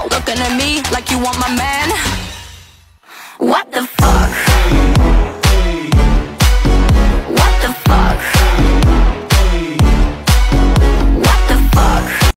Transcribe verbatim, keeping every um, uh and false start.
Looking at me like you want my man.